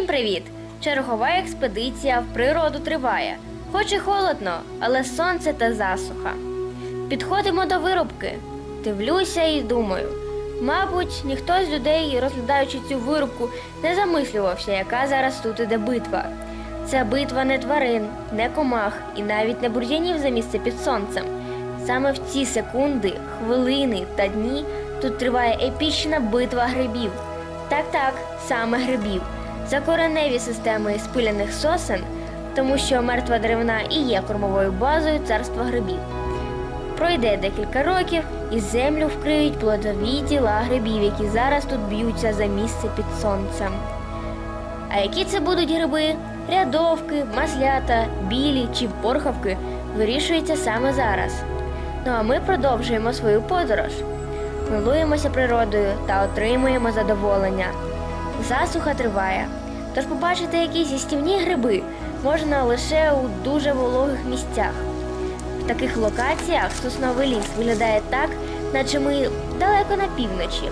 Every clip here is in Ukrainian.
Всім привіт! Чергова експедиція в природу триває. Хоч і холодно, але сонце та засуха. Підходимо до вирубки. Дивлюся і думаю. Мабуть, ніхто з людей, розглядаючи цю вирубку, не замислювався, яка зараз тут іде битва. Це битва не тварин, не комах і навіть не бур'янів за місце під сонцем. Саме в ці секунди, хвилини та дні тут триває епічна битва грибів. Так, саме грибів. За кореневі системи спиляних сосен, тому що мертва деревина і є кормовою базою царства грибів. Пройде декілька років і землю вкриють плодові тіла грибів, які зараз тут б'ються за місце під сонцем. А які це будуть гриби? Рядовки, маслята, білі чи порхавки вирішується саме зараз. Ну а ми продовжуємо свою подорож. Милуємося природою та отримуємо задоволення. Засуха триває, тож побачити якісь їстівні гриби можна лише у дуже вологих місцях. В таких локаціях сосновий ліс виглядає так, наче ми далеко на півночі.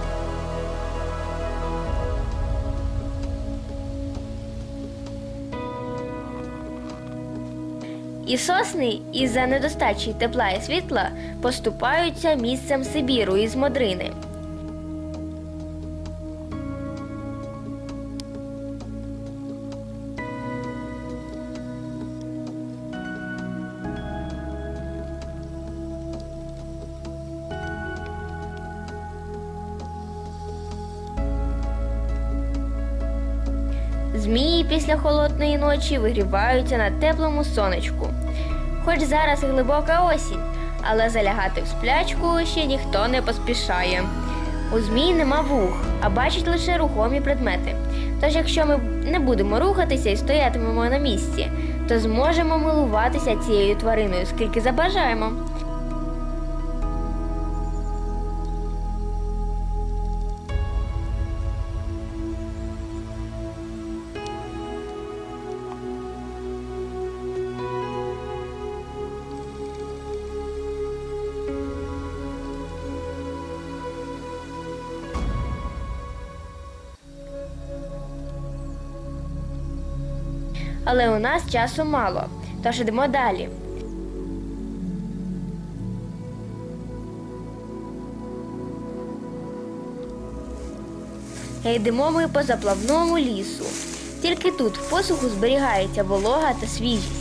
І сосни із-за недостачі тепла і світла поступаються місцем Сибіру із Модрини. Змії після холодної ночі вигріваються на теплому сонечку. Хоч зараз і глибока осінь, але залягати в сплячку ще ніхто не поспішає. У змій нема вух, а бачать лише рухомі предмети. Тож якщо ми не будемо рухатися і стоятимемо на місці, то зможемо милуватися цією твариною, скільки забажаємо. Але у нас часу мало, тож йдемо далі. Йдемо ми по заплавному лісу. Тільки тут в посуху зберігається волога та свіжість.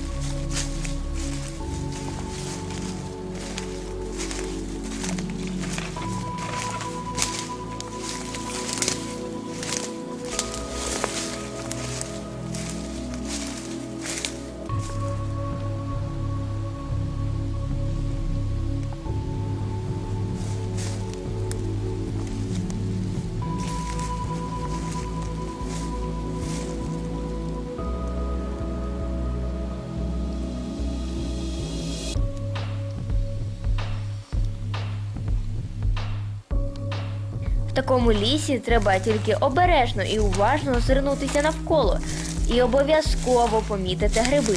В такому лісі треба тільки обережно і уважно озирнутися навколо і обов'язково помітити гриби.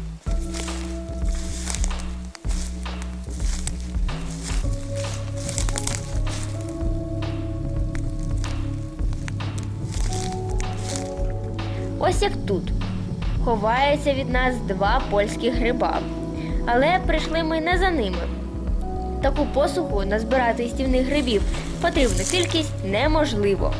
Ось як тут. Ховаються від нас два польські гриба. Але прийшли ми не за ними. Таку посуху назбирати їстівних грибів потрібну кількість неможливо.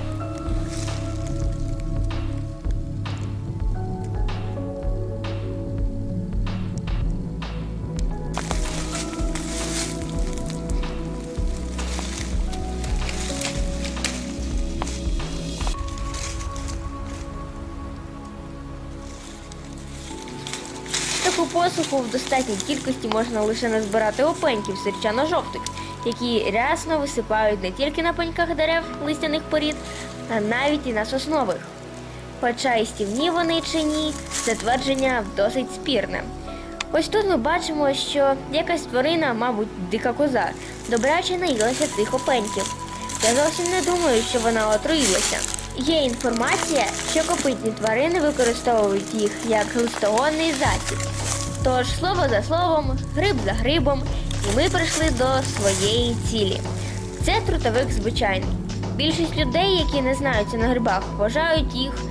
Таку посуху в достатній кількості можна лише назбирати опеньків сірчано-жовтих, які рясно висипають не тільки на пеньках дерев листяних порід, а навіть і на соснових. Хоча їстівні вони чи ні, це твердження досить спірне. Ось тут ми бачимо, що якась тварина, мабуть, дика коза, добряче наїлася цих опеньків. Я зовсім не думаю, що вона отруїлася. Є інформація, що копитні тварини використовують їх як глистогонний засіб. Тож, слово за словом, гриб за грибом, і ми прийшли до своєї цілі. Це трутовик звичайний. Більшість людей, які не знаються на грибах, вважають їх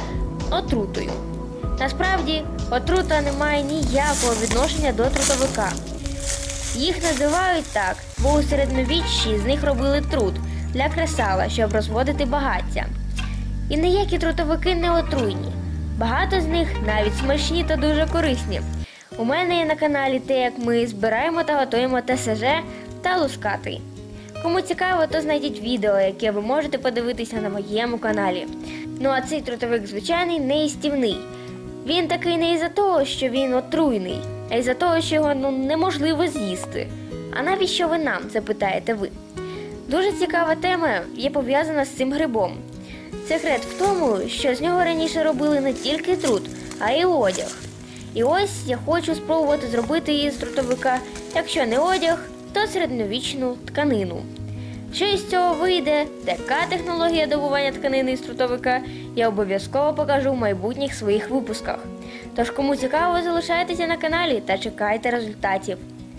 отрутою. Насправді, отрута не має ніякого відношення до трутовика. Їх називають так, бо у середньовіччі з них робили трут для кресала, щоб розводити багаття. І ніякі трутовики не отруйні. Багато з них навіть смачні та дуже корисні. У мене є на каналі те, як ми збираємо та готуємо ТСЖ та лускатий. Кому цікаво, то знайдіть відео, яке ви можете подивитися на моєму каналі. Ну а цей трутовик звичайний не їстівний. Він такий не із-за того, що він отруйний, а із-за того, що його неможливо з'їсти. А навіщо ви нам, це питаєте ви? Дуже цікава тема є пов'язана з цим грибом. Секрет в тому, що з нього раніше робили не тільки трут, а й одяг. І ось я хочу спробувати зробити із трутовика, якщо не одяг, то середньовічну тканину. Що із цього вийде, така технологія добування тканини із трутовика, я обов'язково покажу в майбутніх своїх випусках. Тож кому цікаво, залишайтеся на каналі та чекайте результатів.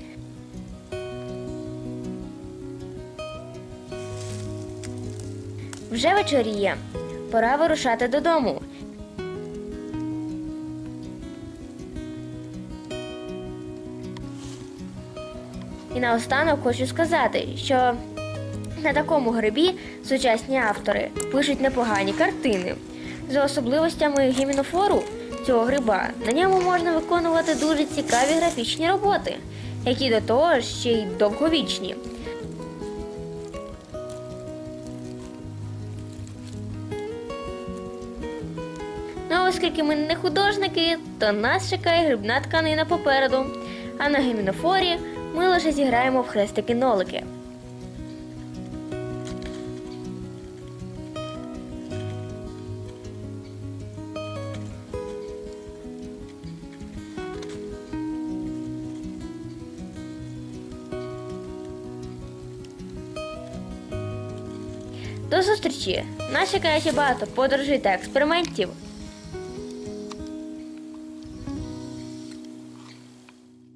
Вже вечоріє. Пора вирушати додому. І наостанок хочу сказати, що на такому грибі сучасні автори пишуть непогані картини. За особливостями гімінофору цього гриба на ньому можна виконувати дуже цікаві графічні роботи, які до того ж ще й довговічні. Ну а оскільки ми не художники, то нас чекає грибна тканина попереду, а на гімінофорі ми лише зіграємо в хрестики-нолики. До зустрічі! Нас чекає ще багато подорожей та експериментів.